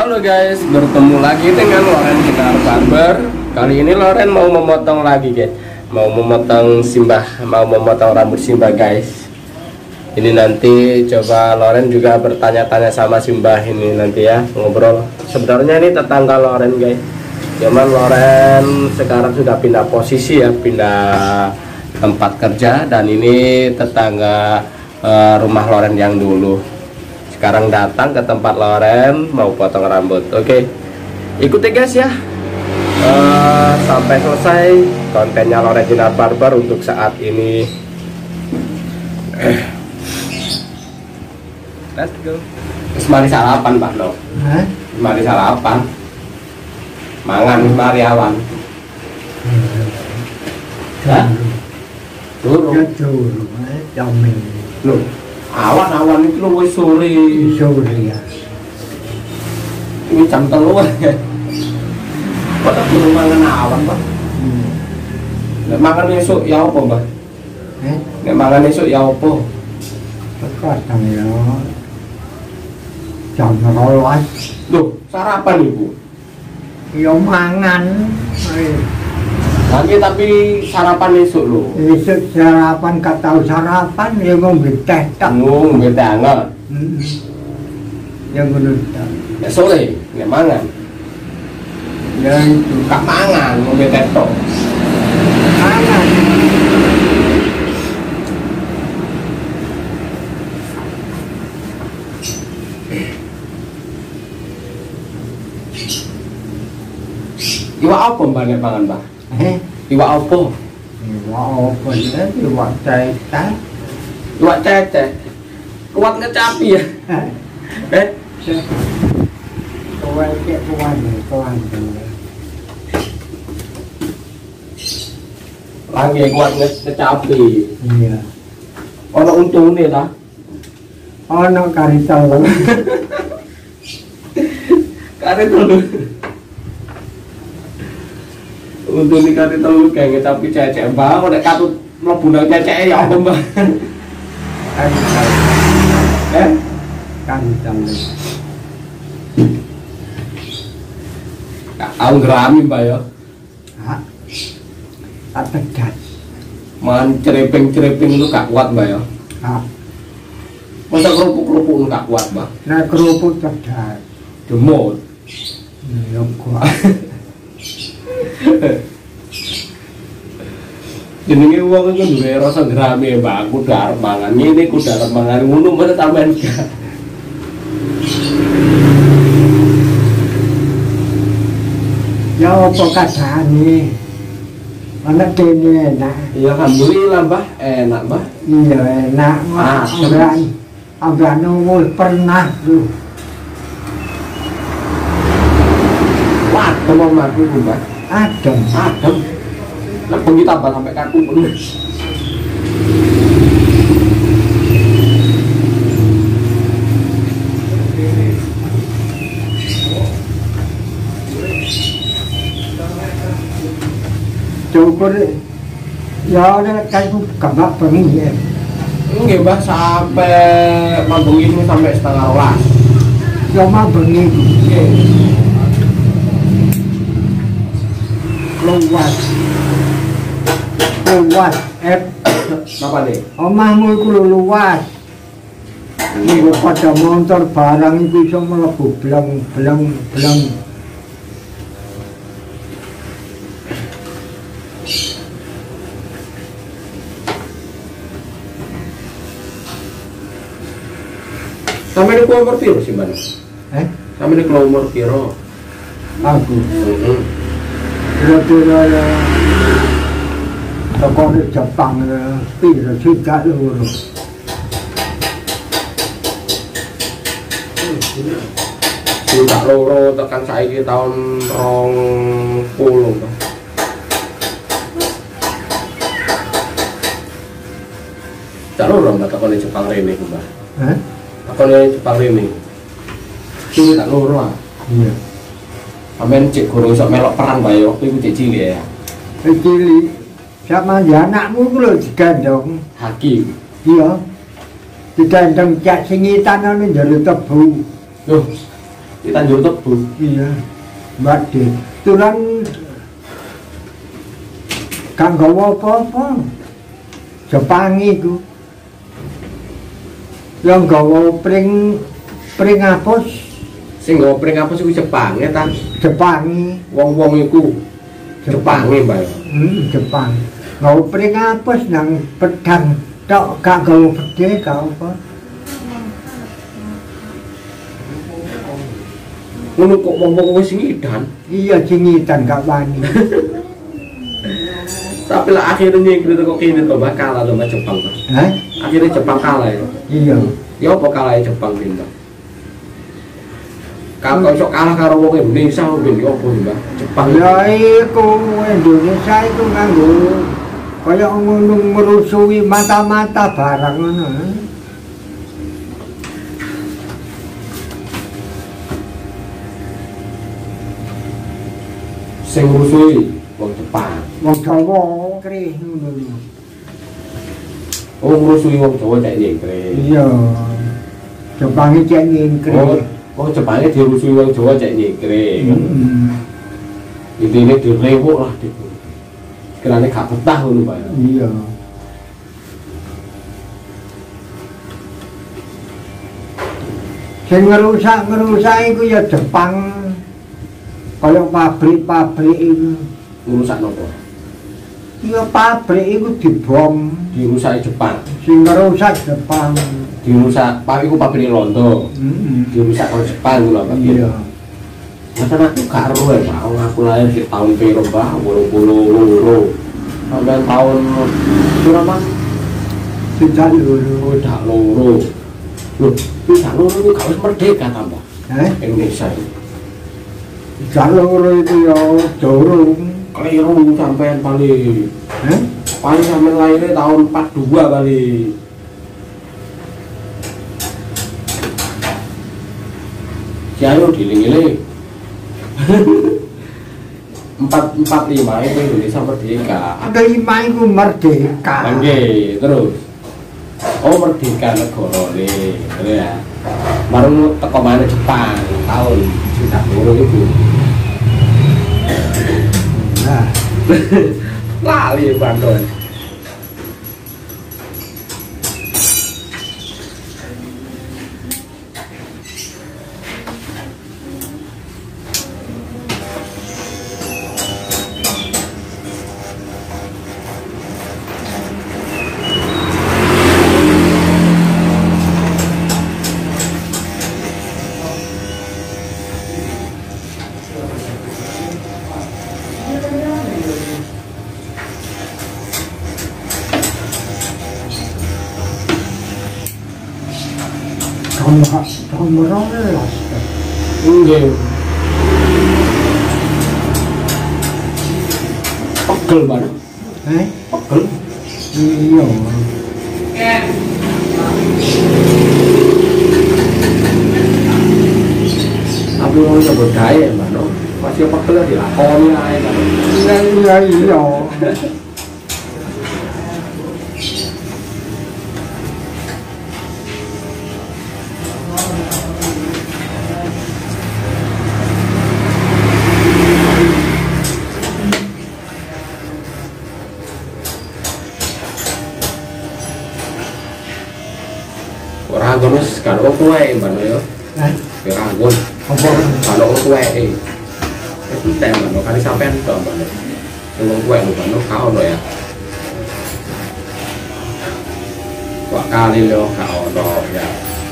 Halo guys, bertemu lagi dengan Loren Sinar Barber. Kali ini Loren mau memotong lagi guys. Mau memotong rambut Simbah guys. Ini nanti coba Loren juga bertanya-tanya sama Simbah ini nanti ya, ngobrol. Sebenarnya ini tetangga Loren guys. Cuman Loren sekarang sudah pindah posisi ya, pindah tempat kerja, dan ini tetangga rumah Loren yang dulu. Sekarang datang ke tempat Loren mau potong rambut. Oke, ikuti guys ya sampai selesai kontennya Loren Sinar Barber untuk saat ini. Let's go. Mari sarapan Pak Lo. Mari sarapan. Mangan mari awan. Hah? Turun. Jamin. Loh, awan itu lu sore Ya. Ini jam 3 ya. Kok tak perlu mangan awan Pak? Nek mangan esuk ya apa Mbah? Nek mangan esuk ya apa? Kadang ya jam 12. Loh, sarapan Ibu. Ya mangan. Lagi tapi sarapan esuk lho. Esok sarapan tahu sarapan ya ngombe teh tak. Ngombe teh anget. Ya ngono tak. Nek sore nek mangan. Ya itu Kak mangan ngombe teh tok. mangan. Iwak apa Mbah nek mangan Mbah? Iwak apa? Iwak apa ya? Iwak cetak. Iwak cecek. Kuat ngecapi ya. Kowe iki kuwan. Lagi kuat ngecapi. Iya. Ono untune ta? Ono kari telur. Kare telur. Untune kare telur kayak ngecapi cecek Mbah, kok nek katut mlebu nang ceceke ya apa Mbah? Kari telur. Aku ngerami Mbah ya. Hah? Ategat. Man cereping-cereping itu gak kuat Mbah ya. Hah? Masa kerupuk-kerupuk gak kuat Mbah. Nah kerupuk cedak. Demut. Ya kuat. Jenenge wong iku duwe rasa ngerami Mbah. Aku udah arep mangan. Ngene ku udah arep mangan ngono men sampean gak. Ya apa kadane? Ana kene enak. Ya alhamdulillah Mbah, enak Mbah. Iya enak. Ambean wis pernah tuh. Wah, teman mati Mbah. Adem. Adem. Nek bengi tambah sampai kaku penuh. Cukur ya nek kan gak bengi ya. Nggih Mbah, sampai bengi ini sampai 11:30. Ya mah bengi. Nggih. Luas. Napa nih? Omahmu iku lho luas. Iku pada motor barang iku iso mlebu bleng. Sampai ini umur piro sih Mbak? Sampai ini umur piro? Aku. Heeh. Kira-kira ya toko di Jepang ya, piro juga lho. Sudah loro tekan saiki tahun 20, Mbak. Tak loro Mbak tekan di Jepang rene Mbak. Tekan di Jepang rene. Iki tak loro ah. Iya. Amen cek guru sok melok perang Mbak waktu itu cek cilik ya. Cilik. Sama ya anakmu ku lho digandong. Hakim. Iya. Digandong cak singitan anu njaluk tebu. Loh, di Tanjung Tebu. Iya. Mbade. Tulan gak nggawa apa-apa. Jepangi iku. Yang nggawa pring apus. Sing nggawa pring apus iku Jepange ta? Jepangi. Wong-wong iku Jepange, Mbak. Jepang. Nggawa pring apus nang pedang tok gak nggawa bedhe gak apa. Ngono kok wong-wong wis ngidan. Iya cingitan gak wani. Tapi lah akhirnya nyingkir kok kene to bakal lho Mbak Jepang to. Hah? Akhirnya Jepang kalah ya. Iya. Ya apa kalah Jepang pindah. Kalau sok kalah karo wong Indonesia ben yo apa Mbak? Jepang. Ya iku Indonesia itu nganggo kaya ngono merusui mata-mata barang ngono. Sing ngrusuhi wong Jepang. Wong Jawa krih ngono lho. Oh ngrusuhi wong Jawa cek nyengkre. Iya. Jepang iki cek nyengkre. Oh Jepangnya dirusuhi wong Jawa cek nyengkre. Intine direwuk lah diku. Kirane gak betah ngono Pak. Iya. Sing ngerusak iku ya Jepang. Kaya pabrik-pabrik iku. Ngerusak nopo? Ya pabrik iku dibom. Dirusak Jepang. Sing ngerusak Jepang. Dirusak pabrik iku pabrik Londo. Dirusak oleh Jepang lho Pak. Iya. Masa aku gak ero ya Pak. Aku lahir di tahun piro Mbah? 82. Sampai tahun piro Mas? Sudah loro. Udah loro. Loh, bisa loro itu gak wis merdeka tambah. Indonesia ini. Jalur itu ya dorong. Keliru sampean paling. Paling sampean lahirnya tahun 42 kali. Kiai diling-iling. 445 itu Indonesia merdeka. Ada 5 itu merdeka. Nggih, terus. Oh merdeka negara nih, ya. Baru teko mana Jepang tahun 1940 itu. Nah, lali Bandung. tahun berolah. Nggih. Pegel banget. Pegel. Iya. Tapi mau nyebut gaya Mbak no. Masih pegel dilakoni ae kan. Iya. Ragon wis kan kok kuwe Mbak no yo. Ragon. Apa Kalau kuwe itu teman no kali sampean to Mbak no. Wong kuwe Mbak no ka ono ya. Wak kali lo ka ono ya.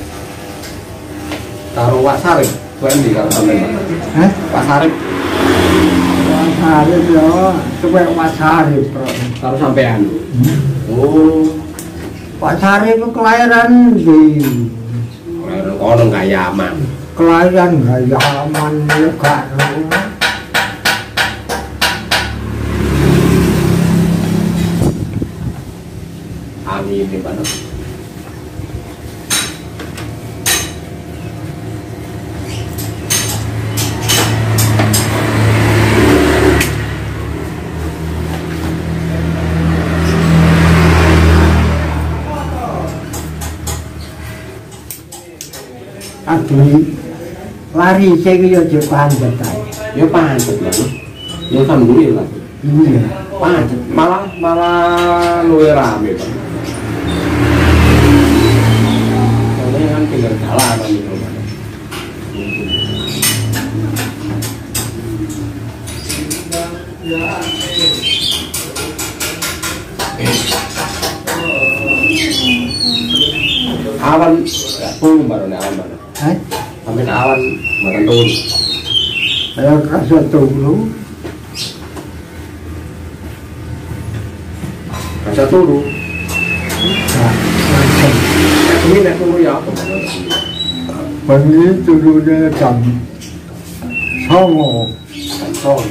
Taruh Wak Sarip, kuwe ndi kalau sampean Mbak? Wak Sarip. Wasarip ya, coba wasarip bro. Taruh sampean. Oh. Wasarip itu kelahiran di Orang Gayaman. kelahiran Gayaman juga. Amin di mana? lari saya yo Jepang betai. Ya pancet lah. Ya alhamdulillah. Iya. Pancet malah luwe rame Pak. Soalnya kan tinggal jalanan gitu. Awan turun baru nih awan baru. Sampai awan baru turun. Saya kasih dulu. Kasih turun. Ini nak tunggu ya apa? Pagi turunnya jam songo. Son.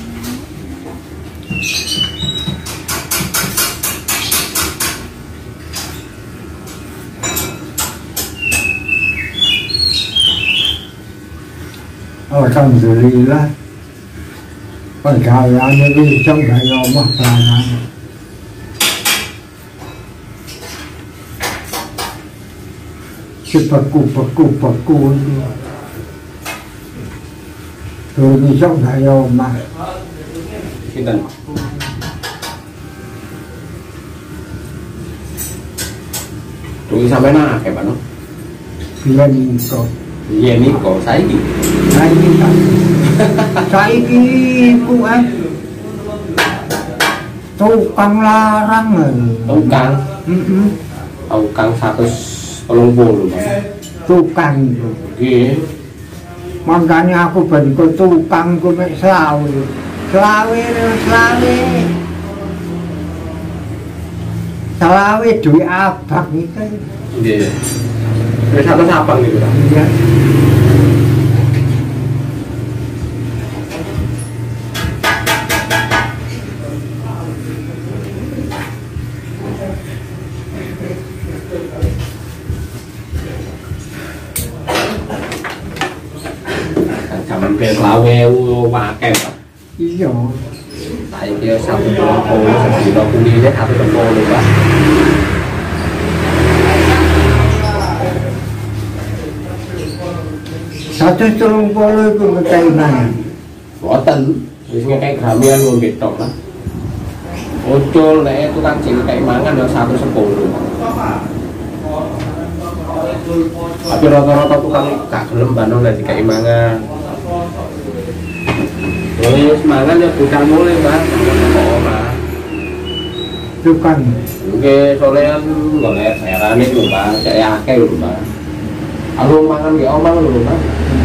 Alhamdulillah perkaraannya bisa nggak ngomong barang si beku itu tuh bisa nggak ngomong Sinten? Tunggu sampai nak kayak mana? dia nikah Iya nih kok saiki. Saiki ku tukang larang Tukang. Tukang 130 Mas. tukang itu Nggih. makanya aku bentuk tukang ku mek selawe duit abang itu Nggih. Wis satu sapang gitu. iya Zaman pel lawe wae Pak. iya Saiki 130 sedina kuline 130 Pak. satu turun polo itu kekainan Boten, wis ngekek gramian wong betok lah. Ucul nek tukang sing kayak mangan ya 110. Tapi rata-rata tukang gak gelem bano nek dikai mangan. Wis mangan ya budal mulai, Mas. Kok ora. tukang Nggih, soalnya golek bayaran iki lho, Pak. Cek akeh lho, Pak. Aku mangan nggih omah lho, Pak.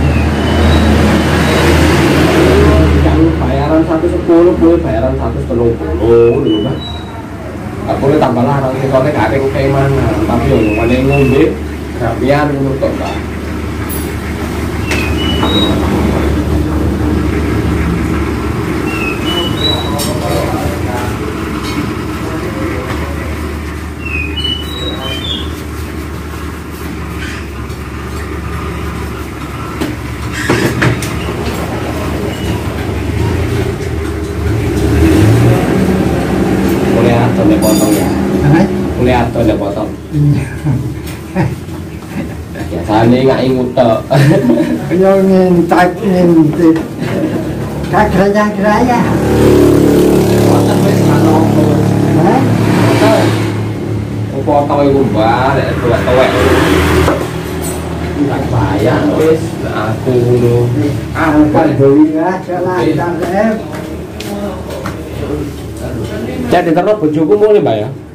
Yang bayaran 110, gue bayaran 130 lho, Pak. Aku boleh tambah larang, soalnya gak ada yang kayak mana. Tapi yang mana yang ngombe, gak biar ngono tok, Pak. Boleh potong ya. Boleh atau ada potong. Biasanya nggak ingut tok. yang ngintai kerja Potong wis ana opo. Potong iku mbah, nek tuwek-tuwek. Tak bayar wis aku ngono. apa dewi salah dan Jadi terus bojoku mulai, Mbak ya.